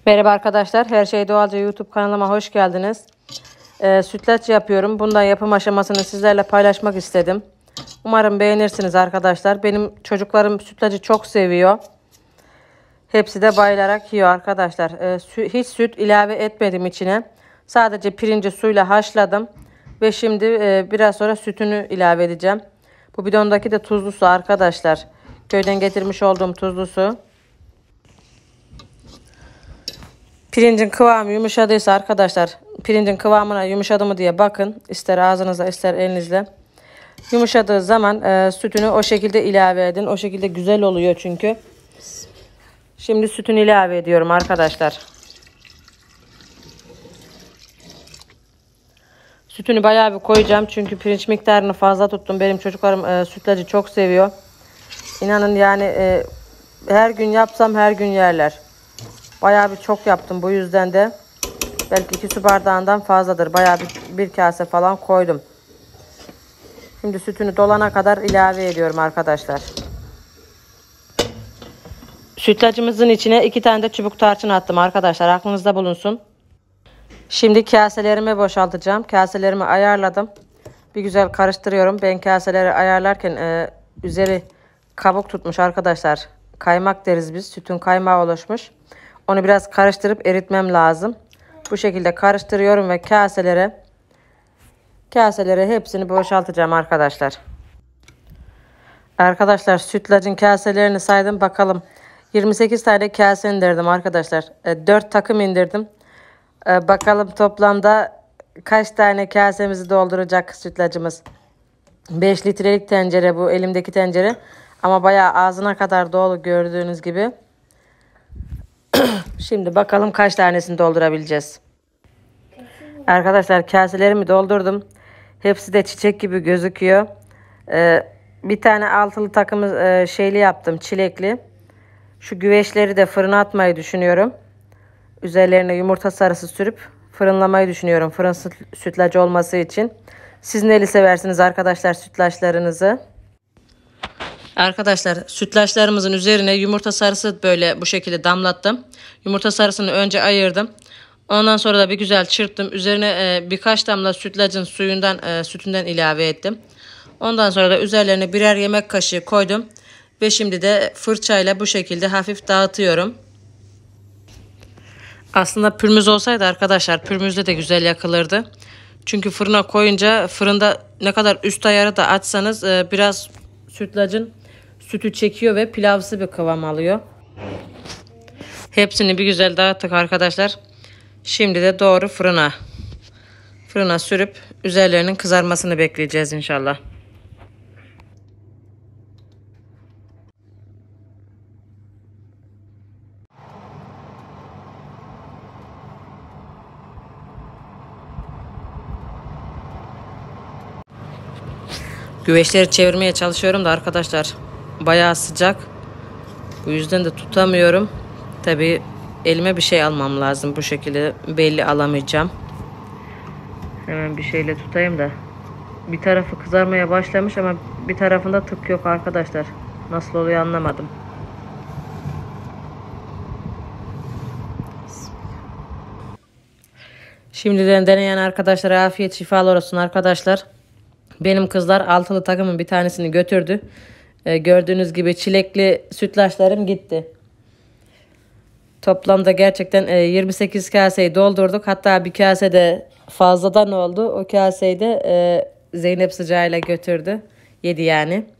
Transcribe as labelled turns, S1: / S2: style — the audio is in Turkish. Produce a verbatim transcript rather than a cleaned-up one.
S1: Merhaba arkadaşlar, Her Şey Doğalca YouTube kanalıma hoş geldiniz. Ee, sütlaç yapıyorum. Bundan yapım aşamasını sizlerle paylaşmak istedim. Umarım beğenirsiniz arkadaşlar. Benim çocuklarım sütlacı çok seviyor. Hepsi de bayılarak yiyor arkadaşlar. Ee, sü hiç süt ilave etmedim içine. Sadece pirinci suyla haşladım. Ve şimdi e, biraz sonra sütünü ilave edeceğim. Bu bidondaki de tuzlu su arkadaşlar. Köyden getirmiş olduğum tuzlu su. Pirincin kıvamı yumuşadıysa arkadaşlar, pirincin kıvamına yumuşadı mı diye bakın. İster ağzınızla ister elinizle. Yumuşadığı zaman e, sütünü o şekilde ilave edin. O şekilde güzel oluyor çünkü. Şimdi sütünü ilave ediyorum arkadaşlar. Sütünü bayağı bir koyacağım çünkü pirinç miktarını fazla tuttum. Benim çocuklarım e, sütlacı çok seviyor. İnanın yani e, her gün yapsam her gün yerler. Bayağı bir çok yaptım, bu yüzden de belki iki su bardağından fazladır. Bayağı bir, bir kase falan koydum. Şimdi sütünü dolana kadar ilave ediyorum arkadaşlar. Sütlacımızın içine iki tane de çubuk tarçın attım arkadaşlar. Aklınızda bulunsun. Şimdi kaselerimi boşaltacağım. Kaselerimi ayarladım. Bir güzel karıştırıyorum. Ben kaseleri ayarlarken e, üzeri kabuk tutmuş arkadaşlar. Kaymak deriz biz. Sütün kaymağı oluşmuş. Onu biraz karıştırıp eritmem lazım. Bu şekilde karıştırıyorum ve kaselere kaselere hepsini boşaltacağım arkadaşlar. Arkadaşlar sütlacın kaselerini saydım bakalım. yirmi sekiz tane kase indirdim arkadaşlar. E, dört takım indirdim. E, bakalım toplamda kaç tane kasemizi dolduracak sütlacımız. beş litrelik tencere bu, elimdeki tencere. Ama bayağı ağzına kadar dolu gördüğünüz gibi. Şimdi bakalım kaç tanesini doldurabileceğiz. Arkadaşlar kaselerimi doldurdum. Hepsi de çiçek gibi gözüküyor. Ee, bir tane altılı takımı e, şeyli yaptım, çilekli. Şu güveçleri de fırına atmayı düşünüyorum. Üzerlerine yumurta sarısı sürüp fırınlamayı düşünüyorum. Fırın sütlacı olması için. Siz neli seversiniz arkadaşlar sütlaçlarınızı? Arkadaşlar sütlaçlarımızın üzerine yumurta sarısı böyle bu şekilde damlattım. Yumurta sarısını önce ayırdım. Ondan sonra da bir güzel çırptım. Üzerine e, birkaç damla sütlacın suyundan e, sütünden ilave ettim. Ondan sonra da üzerlerine birer yemek kaşığı koydum. Ve şimdi de fırçayla bu şekilde hafif dağıtıyorum. Aslında pürmüz olsaydı arkadaşlar pürmüzde de güzel yakılırdı. Çünkü fırına koyunca fırında ne kadar üst ayarı da açsanız e, biraz sütlacın sütü çekiyor ve pilavsı bir kıvam alıyor. Hepsini bir güzel dağıttık arkadaşlar. Şimdi de doğru fırına. Fırına sürüp üzerlerinin kızarmasını bekleyeceğiz inşallah. Güveçleri çevirmeye çalışıyorum da arkadaşlar bayağı sıcak. Bu yüzden de tutamıyorum. Tabii elime bir şey almam lazım. Bu şekilde belli alamayacağım. Hemen bir şeyle tutayım da. Bir tarafı kızarmaya başlamış ama bir tarafında tık yok arkadaşlar. Nasıl oluyor anlamadım. Şimdiden deneyen arkadaşlara afiyet şifalar olsun arkadaşlar. Benim kızlar altılı takımın bir tanesini götürdü. Ee, gördüğünüz gibi çilekli sütlaçlarım gitti. Toplamda gerçekten e, yirmi sekiz kaseyi doldurduk. Hatta bir kase de fazladan oldu. O kaseyi de e, Zeynep sıcağıyla götürdü. Yedi yani.